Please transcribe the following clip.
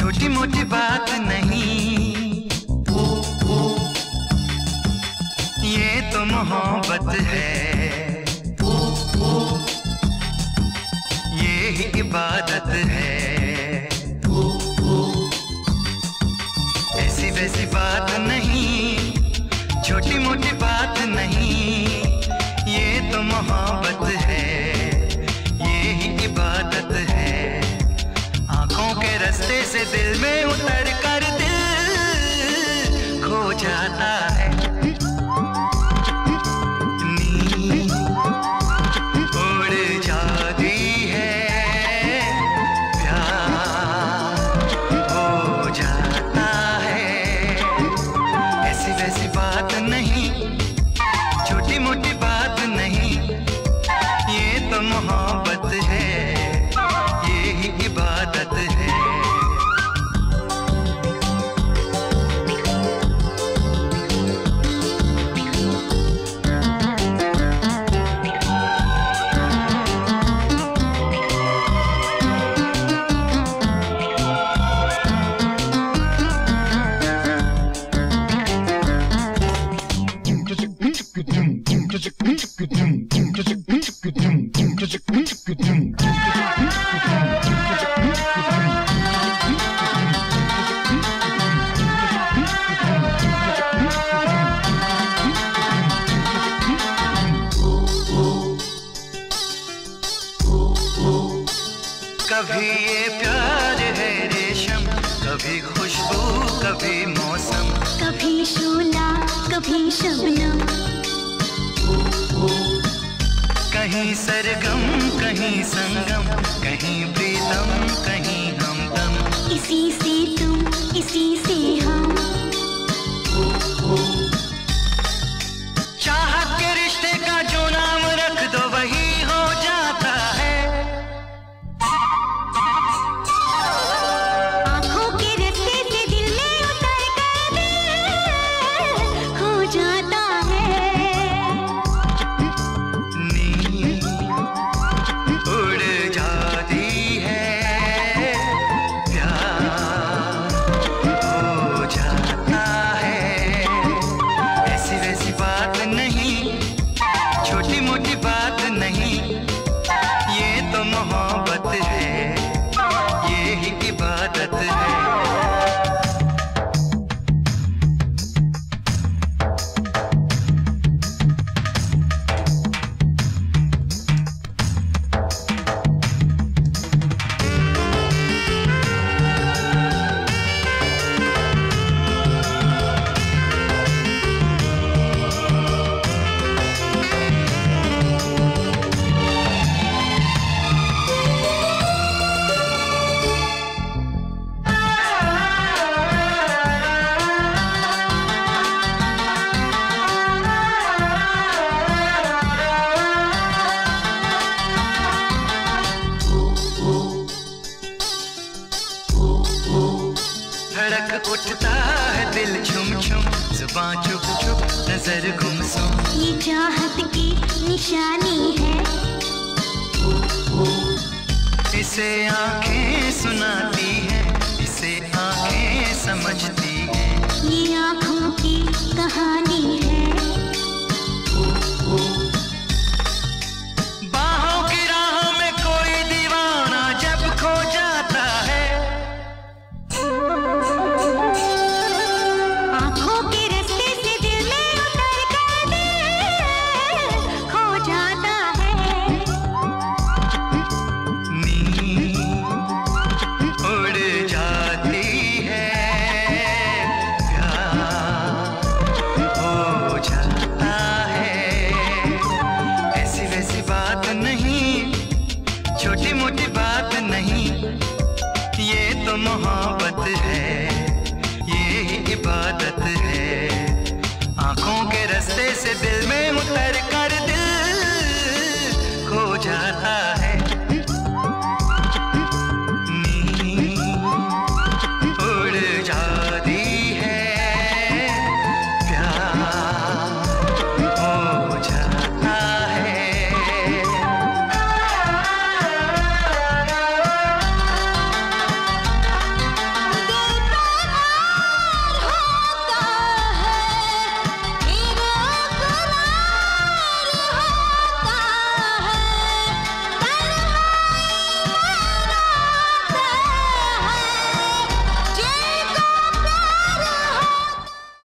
छोटी मोटी बात नहीं, ये तो मोहब्बत है, ये ही इबादत है। ऐसी वैसी बात नहीं, छोटी मोटी बात नहीं, ये तो मोहब्बत है, ये ही इबादत है। आंखों के रास्ते से दिल में उतर कर दिल खो जाता है। नींद उड़ जाती है, प्यार हो जाता है। ऐसी वैसी बात नहीं, छोटी मोटी बात नहीं, ये तो मोहब्बत है, ये ही इबादत है। कभी ये प्यार है रेशम, कभी खुशबू कभी मौसम, कभी शोला कभी शबनम, कहीं सरगम कहीं संगम, कहीं प्रीतम कहीं हमदम। इसी से तुम इसी से हम, चाहत के रिश्ते का जो नाम रख दो वही हो जाता है। आँखों के रास्ते से दिल में उतर कर दिल खो जाता है। नींद उड़ जाती है, प्यार हो जाता है। ऐसी वैसी बात नहीं, छोटी मोटी बात नहीं, ये तो मोहब्बत है, ये ही इबादत है। धड़क उठता है दिल झुम झुम, जुबां चुप चुप नजर गुमसुम। ये चाहत की निशानी है, इसे आंखें सुनाती हैं, इसे आंखें समझती हैं। ये आँखों की कहानी है। बाहों की राहों में कोई दीवाना जब खो जाता है। आँखों के रास्ते से दिल में उतर कर दिल खो जाता है। नींद उड़ जाती है, प्यार हो जाता है। ऐसी वैसी बात नहीं, छोटी मोटी बात नहीं, ये तो मोहब्बत है, ये ही इबादत है। आंखों के रास्ते से दिल में